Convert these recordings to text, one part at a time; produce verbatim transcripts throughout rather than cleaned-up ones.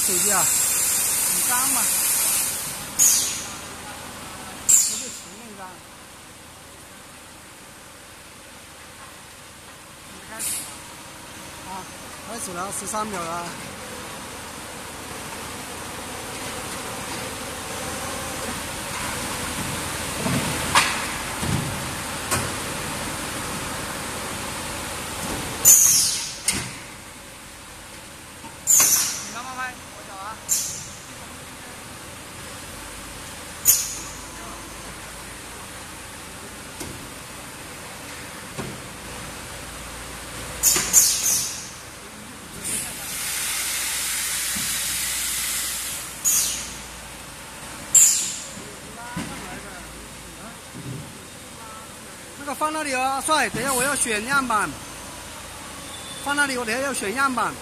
手机啊，很脏嘛，不是前面脏。开始了啊，开始了，十三秒了。 你慢慢拍，我找啊。这个放那里啊，帅！等一下我要选样板，放那里我等一下要选样板。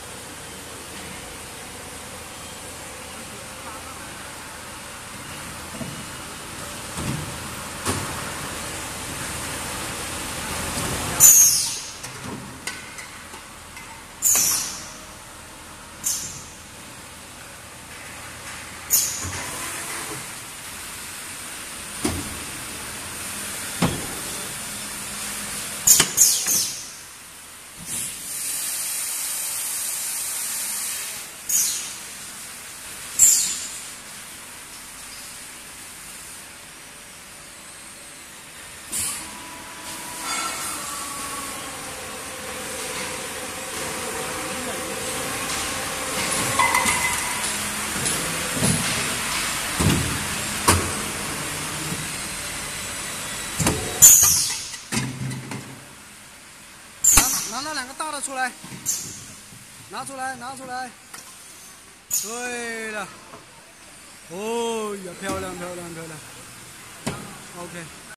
拿那两个大的出来，拿出来，拿出来。对了，哦呀，漂亮，漂亮，漂亮。OK。